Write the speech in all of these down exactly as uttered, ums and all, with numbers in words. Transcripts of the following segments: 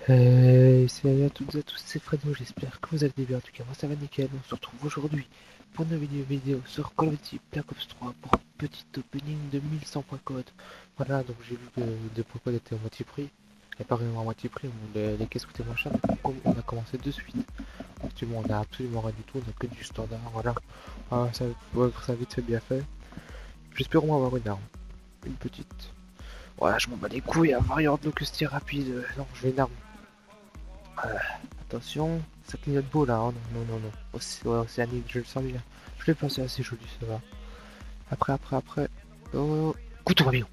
Hey, salut à toutes et à tous, c'est Fredo, j'espère que vous allez bien, en tout cas moi ça va nickel, on se retrouve aujourd'hui pour une vidéo vidéo sur Call of Duty Black Ops trois pour un petit opening de mille cent points code. Voilà, donc j'ai vu que deux points code étaient à moitié prix, et pas vraiment à moitié prix, mais les, les caisses coûtaient moins cher, donc on a commencé de suite. Actuellement on a absolument rien du tout, on a que du standard, voilà. Ah, ça, ouais, ça a vite fait bien fait. J'espère au moins avoir une arme, une petite. Voilà, je m'en bats les couilles, un variant de locustier rapide, euh, non je veux une arme. Euh, Attention, ça clignote beau là, hein. Non, non, non, non. Océ- ouais, Océanique, je le sens bien. Je l'ai pensé assez joli, ça va. Après, après, après. Oh, couteau papillon.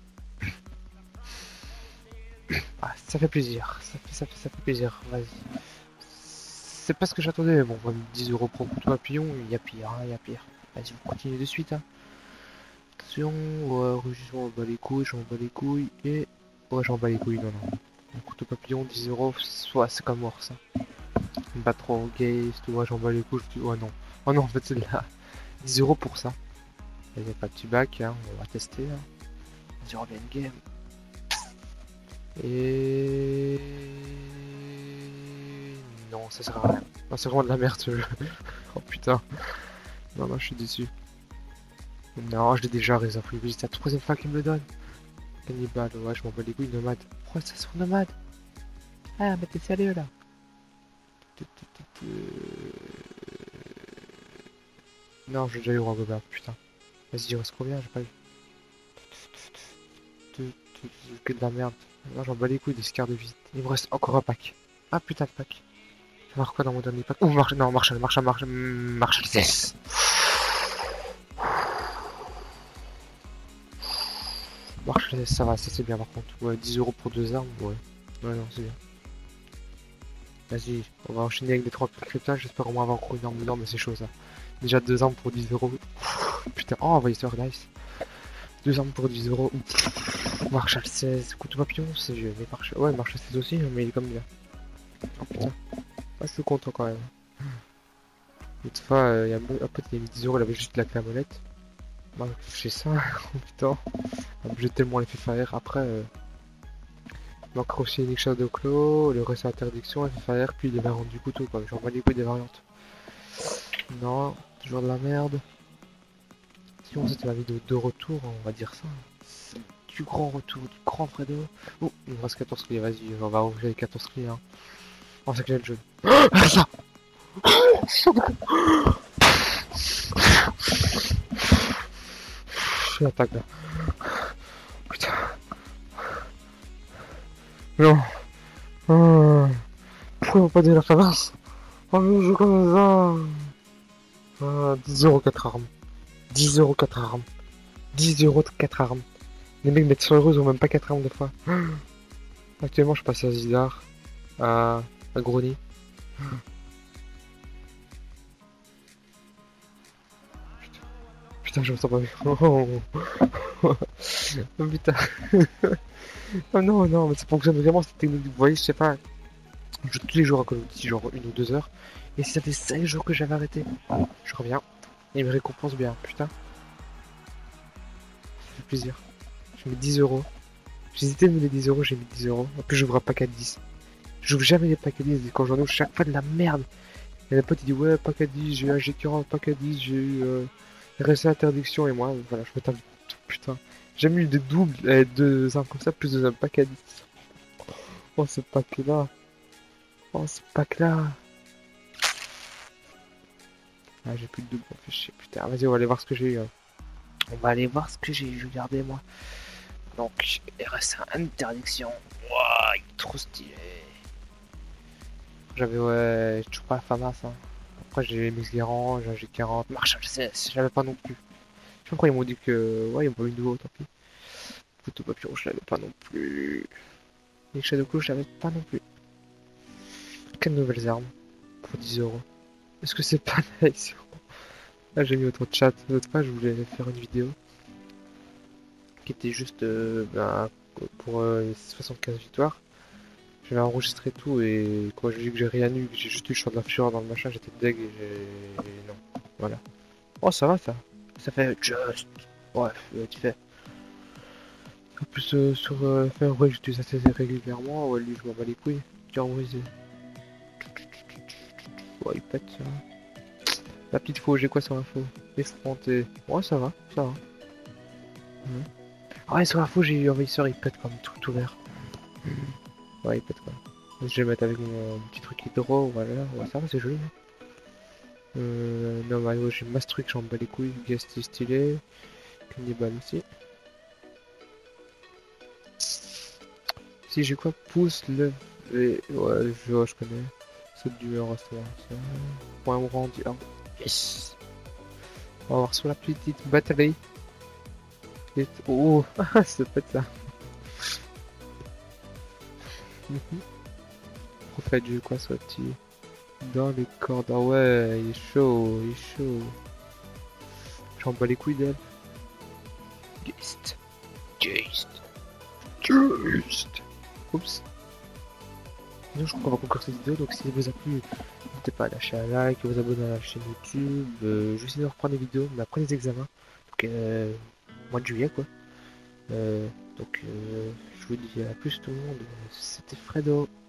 Ah, ça fait plaisir, ça fait, ça fait, ça fait plaisir, vas-y. C'est pas ce que j'attendais, mais bon, dix euros pour un couteau papillon, il y a pire, hein, il y a pire. Vas-y, on continue de suite, hein. Attention, ouais, rugissement, on bat les couilles, j'en bats les couilles, et... Ouais, j'en bats les couilles, non, non. Un couteau papillon, dix euros, soit c'est comme mort, ça. Pas trop gay, tu vois, j'en bats les couilles, je dis, oh non. Oh non, en fait, c'est là. dix euros pour ça. Il n'y a pas de petit bac, hein, on va tester. Hein. Vas-y, reviens game. Et... Non, ça sert à rien. Non, c'est vraiment de la merde ce jeu. Oh putain. Non, non, je suis déçu. Non, je l'ai déjà réservé. C'est la troisième fois qu'il me le donne. Cannibal, ouais, je m'en bats les couilles. Nomade. Pourquoi ça sur nomade? Ah, mais t'es sérieux là? Non, j'ai déjà eu Rangobert, putain. Vas-y, il reste combien? J'ai pas eu. Que de la merde. Non, j'en bats les couilles des scars de visite. Il me reste encore un pack. Ah putain de pack. Je vais voir quoi dans mon dernier pack. Ouh, Marshall, non, Marshall, Marshall, Marshall, Marshall, yes. Marshall, ça va, ça c'est bien par contre. Ouais, dix euros pour deux armes, ouais. Ouais, non, c'est bien. Vas-y, on va enchaîner avec des trois petits cryptages. J'espère au moins avoir encore une arme dedans, mais c'est chaud ça. Déjà deux armes pour dix euros. Putain, oh, envahisseur, nice. Deux armes pour dix euros. Marshall seize, couteau papillon, c'est vieux. Mais Marshall, ouais, Marshall seize aussi, mais il est comme bien. Oh putain, ah, je suis content quand même. L'autre fois, euh, il y a un pote qui a mis dix euros, il avait juste la clé à molette. Moi, j'ai ça, oh putain. J'ai tellement les fait faire. Après, euh, il manque aussi Nick Shadow Claw, le reste interdiction, F F A R, puis les variantes du couteau, quoi. J'en bats les couilles des variantes. Non, toujours de la merde. Sinon, c'était ma vidéo de retour, on va dire ça. C'est du grand retour, du grand Fredo. Oh, il me reste quatorze clés, vas-y, on va ouvrir les quatorze clés, hein. Oh, c'est que j'ai le jeu. Ah, ça. Je suis attaque là. Putain. Non. Oh. Pourquoi on va pas donner la favance? Oh, mais je comme ça. Ah, dix euros quatre armes. dix euros quatre armes. dix euros quatre armes. Les mecs mettent cent euros, ils ont même pas quatre armes des fois. Actuellement, je passe à Zidar, à, à Grony. Putain, je me sens pas vu. Oh, oh putain. Oh non, non, mais ça fonctionne vraiment cette technique. Vous voyez, je sais pas. Je joue tous les jours à Call of Duty, genre une ou deux heures. Et si ça fait cinq jours que j'avais arrêté, je reviens. Et il me récompense bien. Putain, ça fait plaisir. Je mets dix euros. J'hésitais de mettre les dix euros, j'ai mis dix euros. En plus, j'ouvre un pack à dix. J'ouvre jamais les packs à dix. Et quand j'en ouvre, chaque fois de la merde. Et le pote il dit ouais, pack à dix, j'ai eu un G quarante, pack à dix, j'ai eu euh, récit interdiction. Et moi, voilà, je me tape. Putain, j'ai mis des doubles, euh, deux armes comme ça, plus de un pack à dix. Oh, ce pack là. Oh, ce pack là. Ah, j'ai plus de double, fait chier. Putain, vas-y, on va aller voir ce que j'ai eu. Hein. On va aller voir ce que j'ai eu, regardez moi. Donc, R S A interdiction. Wouah, il est trop stylé. J'avais, ouais, j'ai toujours pas la FAMAS. Hein. Après, j'ai Mix Garand, j'ai un G quarante, Marshall seize, j'avais pas non plus. Je sais pas pourquoi ils m'ont dit que, ouais, ils m'ont pas eu de nouveau, tant pis. Photo papillon, je l'avais pas non plus. Les Shadow Claw, je l'avais pas non plus. Quelles nouvelles armes pour dix euros. Est-ce que c'est pas nice? Là, j'ai mis autre chat. L'autre fois, je voulais faire une vidéo qui était juste euh, ben, pour euh, soixante-quinze victoires. J'avais enregistré tout et quand j'ai vu que j'ai rien eu, que j'ai juste eu le champ de la fureur dans le machin, j'étais deg et j'ai... non. Voilà. Oh, ça va ça. Ça fait just. Bref, euh, tu fais. En plus, euh, sur euh, faire, ouais, j'utilise assez régulièrement. Ouais, lui, je m'en bats les couilles. cœur brisé. Ouais, il pète ça. La petite faux, j'ai quoi sur l'info? Effronté. Ouais, ça va, ça va. Mhm. Ah ouais, sur l'info, j'ai eu envahisseur, il pète comme tout ouvert. Ouais, il pète quoi. Je vais le mettre avec mon petit truc hydro, voilà. Ouais, ça va, c'est joli. Hein. Euh, non, bah, ouais, j'ai Mastruc, j'en bats les couilles. Guest est stylé. Cannibal aussi. Si j'ai quoi? Pouce, lève. Et... Ouais, je, ouais, je connais. Saute d'humeur, restaurant. Ça. Point rendu. Ah, yes! On va voir sur la petite batterie. Et... Oh, ça pète ça. Prophète du quoi soit-il? Dans les cordes. Ah ouais, il est chaud, il est chaud. J'en bats les couilles d'elle. Guest. Guest. Guest. Oups. Sinon, je crois qu'on va conclure cette vidéo, donc si ça vous a plu, n'hésitez pas à lâcher un like, à vous abonner à la chaîne YouTube. Euh, je vais essayer de reprendre des vidéos, mais après les examens. Donc, euh, mois de juillet, quoi. Euh, donc, euh, je vous dis à plus tout le monde. C'était Fredo.